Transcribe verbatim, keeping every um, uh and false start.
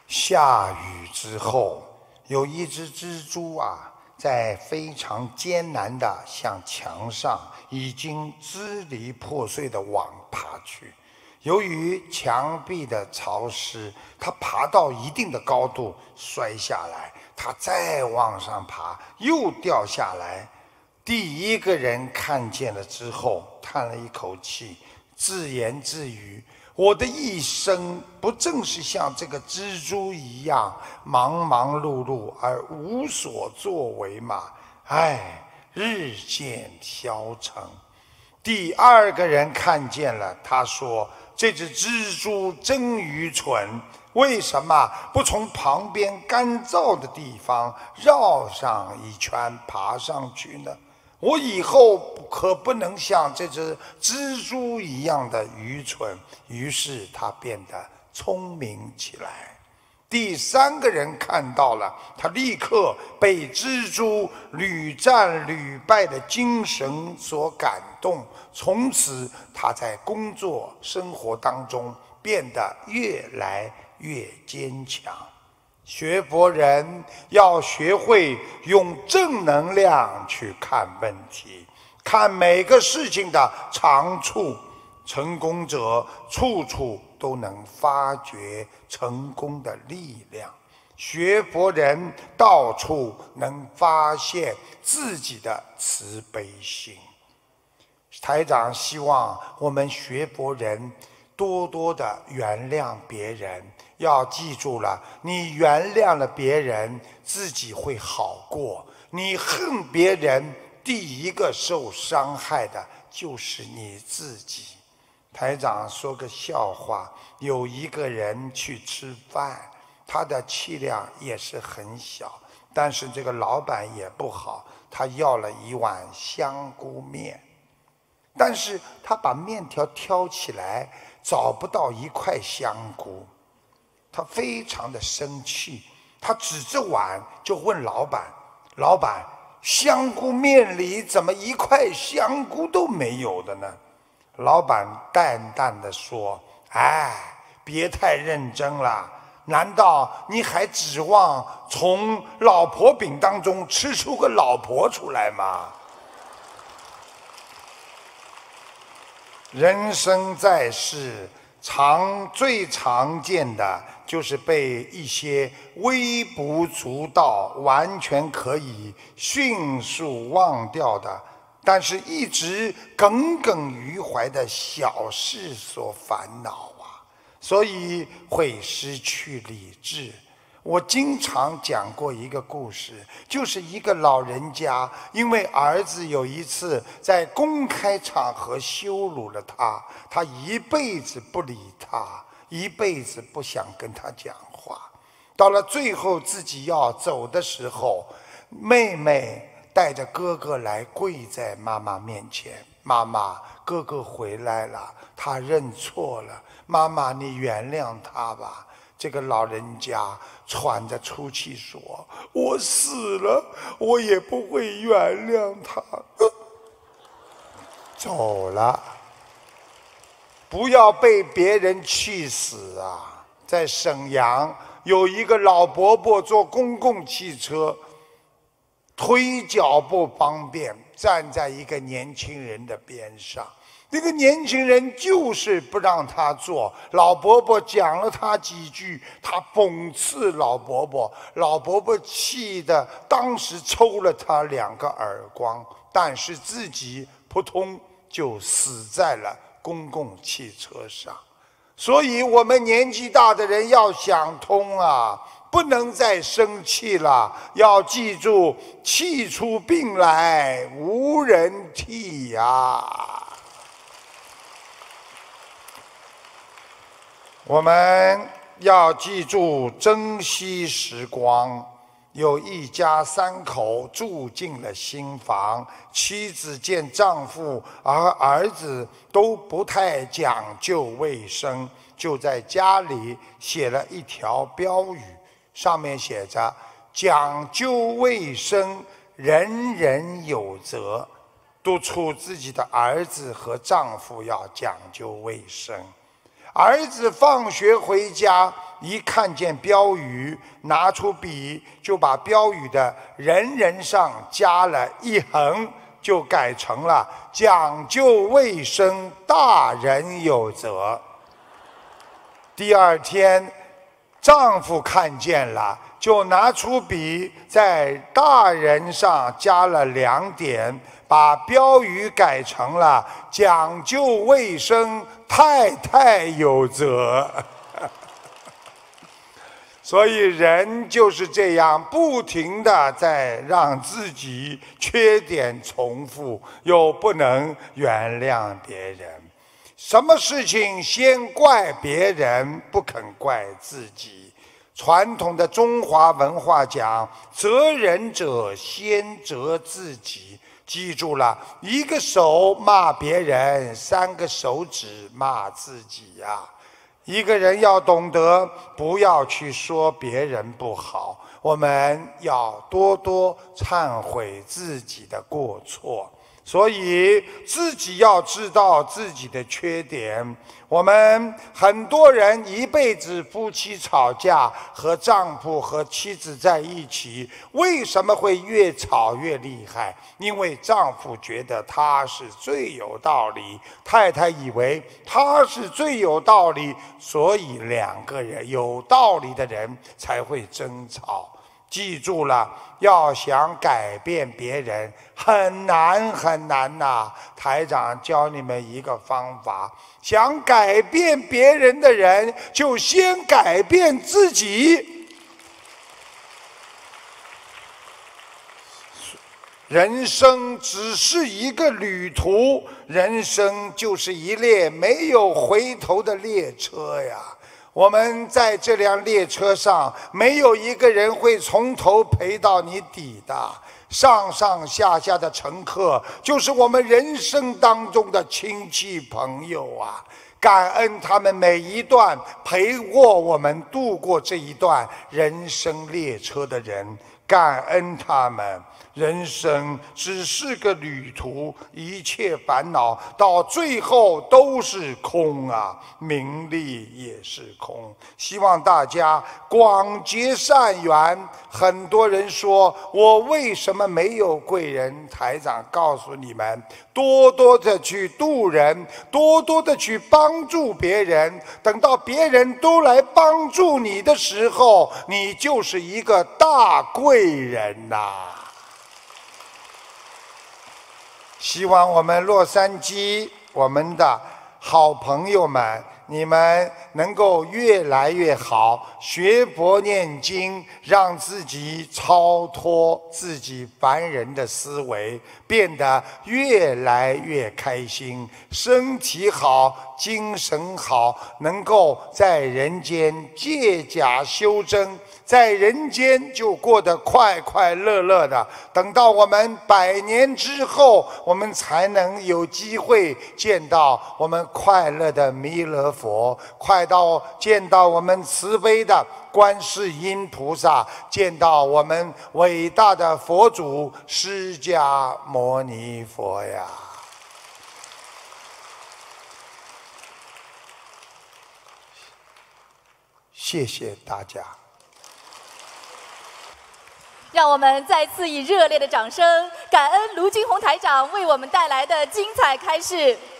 下雨之后，有一只蜘蛛啊，在非常艰难地向墙上已经支离破碎的网爬去。由于墙壁的潮湿，它爬到一定的高度摔下来，它再往上爬又掉下来。第一个人看见了之后，叹了一口气，自言自语：我的一生不正是像这个蜘蛛一样忙忙碌碌而无所作为吗？唉，日渐消沉。第二个人看见了，他说：这只蜘蛛真愚蠢，为什么不从旁边干燥的地方绕上一圈爬上去呢？我以后可不能像这只蜘蛛一样的愚蠢。于是他变得聪明起来。第三个人看到了，他立刻被蜘蛛屡战屡败的精神所感动，从此他在工作生活当中变得越来越坚强。学佛人要学会用正能量去看问题，看每个事情的长处。成功者处处都能发掘成功的力量，学佛人到处能发现自己的慈悲心。台长希望我们学佛人多多的原谅别人，要记住了，你原谅了别人，自己会好过。你恨别人，第一个受伤害的就是你自己。台长说个笑话，有一个人去吃饭，他的气量也是很小，但是这个老板也不好，他要了一碗香菇面，但是他把面条挑起来找不到一块香菇，他非常的生气，他指着碗就问老板：老板，香菇面里怎么一块香菇都没有的呢？老板淡淡地说：哎，别太认真了，难道你还指望从老婆饼当中吃出个老婆出来吗？人生在世，常最常见的就是被一些微不足道、完全可以迅速忘掉的，但是一直耿耿于怀的小事所烦恼啊，所以会失去理智。我经常讲过一个故事，就是一个老人家因为儿子有一次在公开场合羞辱了他，他一辈子不理他，一辈子不想跟他讲话。到了最后自己要走的时候，妹妹带着哥哥来跪在妈妈面前，妈妈，哥哥回来了，他认错了，妈妈你原谅他吧。这个老人家喘着粗气说：我死了我也不会原谅他。走了。不要被别人气死啊。在沈阳有一个老伯伯坐公共汽车，腿脚不方便，站在一个年轻人的边上，那个年轻人就是不让他坐，老伯伯讲了他几句，他讽刺老伯伯，老伯伯气得当时抽了他两个耳光，但是自己扑通就死在了公共汽车上。所以我们年纪大的人要想通啊，不能再生气了，要记住，气出病来无人替呀。我们要记住珍惜时光。有一家三口住进了新房，妻子见丈夫而儿子都不太讲究卫生，就在家里写了一条标语，上面写着：讲究卫生，人人有责。督促自己的儿子和丈夫要讲究卫生。儿子放学回家， 一看见标语，拿出笔就把标语的人人上加了一横，就改成了讲究卫生，大人有责。第二天，丈夫看见了，就拿出笔在大人上加了两点，把标语改成了讲究卫生，太太有责。所以人就是这样，不停地在让自己缺点重复，又不能原谅别人。什么事情先怪别人，不肯怪自己。传统的中华文化讲，责人者先责自己。记住了，一个手骂别人，三个手指骂自己呀、啊。一个人要懂得不要去说别人不好，我们要多多忏悔自己的过错。所以自己要知道自己的缺点。我们很多人一辈子夫妻吵架，和丈夫和妻子在一起，为什么会越吵越厉害？因为丈夫觉得他是最有道理，太太以为他是最有道理，所以两个人有道理的人才会争吵。记住了，要想改变别人很难很难呐、啊！台长教你们一个方法，想改变别人的人，就先改变自己。人生只是一个旅途，人生就是一列没有回头的列车呀。我们在这辆列车上，没有一个人会从头陪到你底的。上上下下的乘客，就是我们人生当中的亲戚朋友啊！感恩他们每一段陪过我们度过这一段人生列车的人，感恩他们。人生只是个旅途，一切烦恼到最后都是空啊，名利也是空。希望大家广结善缘。很多人说我为什么没有贵人？台长告诉你们，多多的去度人，多多的去帮助别人，等到别人都来帮助你的时候，你就是一个大贵人呐、啊！希望我们洛杉矶，我们的好朋友们，你们能够越来越好，学佛念经，让自己超脱自己凡人的思维，变得越来越开心，身体好，精神好，能够在人间借假修真，在人间就过得快快乐乐的。等到我们百年之后，我们才能有机会见到我们快乐的弥勒佛，快到见到我们慈悲的观世音菩萨，见到我们伟大的佛祖释迦牟尼佛呀！谢谢大家。 让我们再次以热烈的掌声，感恩卢军宏台长为我们带来的精彩开示。